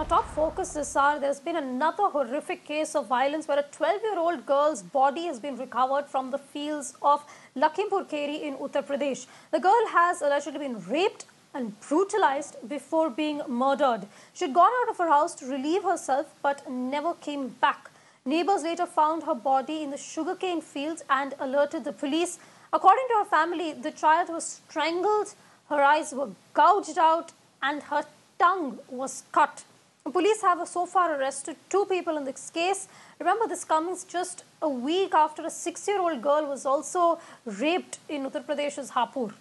Our top focus this hour, there's been another horrific case of violence where a 12-year-old girl's body has been recovered from the fields of Lakhimpur Kheri in Uttar Pradesh. The girl has allegedly been raped and brutalized before being murdered. She had gone out of her house to relieve herself but never came back. Neighbors later found her body in the sugarcane fields and alerted the police. According to her family, the child was strangled, her eyes were gouged out and her tongue was cut. The police have so far arrested 2 people in this case. Remember, this comes just a week after a 6-year-old girl was also raped in Uttar Pradesh's Hapur.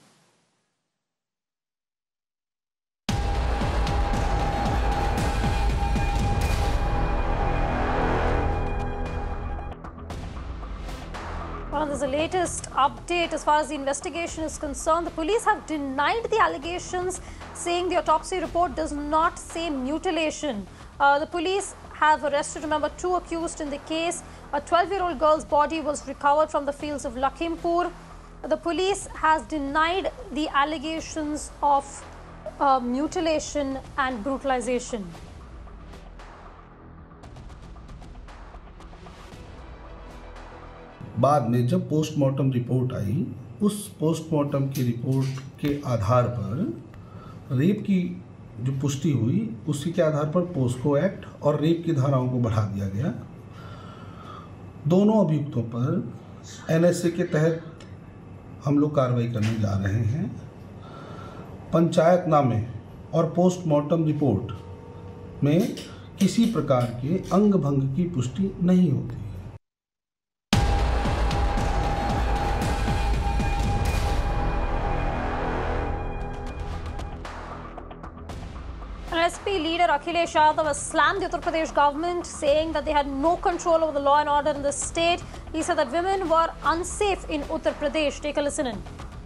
Well, there's a latest update as far as the investigation is concerned. The police have denied the allegations, saying the autopsy report does not say mutilation. The police have arrested, remember, 2 accused in the case. A 12-year-old girl's body was recovered from the fields of Lakhimpur. The police has denied the allegations of mutilation and brutalization. बाद में जब postmortem report आई, उस postmortem की report के आधार पर rape की जो पुष्टि हुई, उसी के आधार पर पोस्को एक्ट और रेप की धाराओं को बढ़ा दिया गया। दोनों अभियुक्तों पर एनएसए के तहत हम लोग कार्रवाई करने जा रहे हैं। पंचायतनामे और पोस्टमार्टम रिपोर्ट में किसी प्रकार के अंग भंग की पुष्टि नहीं होती। SP leader Akhilesh Yadav has slammed the Uttar Pradesh government, saying that they had no control over the law and order in the state. He said that women were unsafe in Uttar Pradesh. Take a listen in.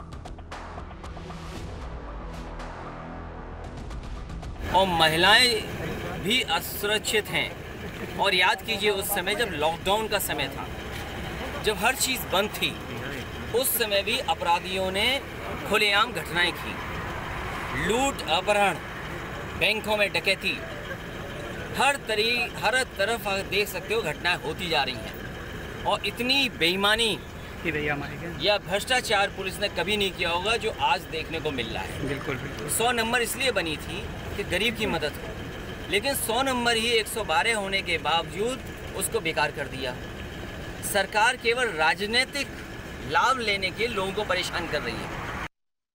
और महिलाएं भी असुरक्षित हैं। और याद कीजिए, उस समय जब लॉकडाउन का समय था, जब हर चीज़ बंद थी, उस समय भी अपराधियों ने खुलेआम घटनाएं की। लूट, अपहरण, बैंकों में डकैती, हर तरफ आप देख सकते हो घटनाएं होती जा रही हैं। और इतनी बेईमानी या भ्रष्टाचार पुलिस ने कभी नहीं किया होगा जो आज देखने को मिल रहा है। बिल्कुल 100 नंबर इसलिए बनी थी कि गरीब की मदद हो, लेकिन 100 नंबर ही 112 होने के बावजूद उसको बेकार कर दिया। सरकार केवल राजनीतिक लाभ लेने के लोगों को परेशान कर रही है।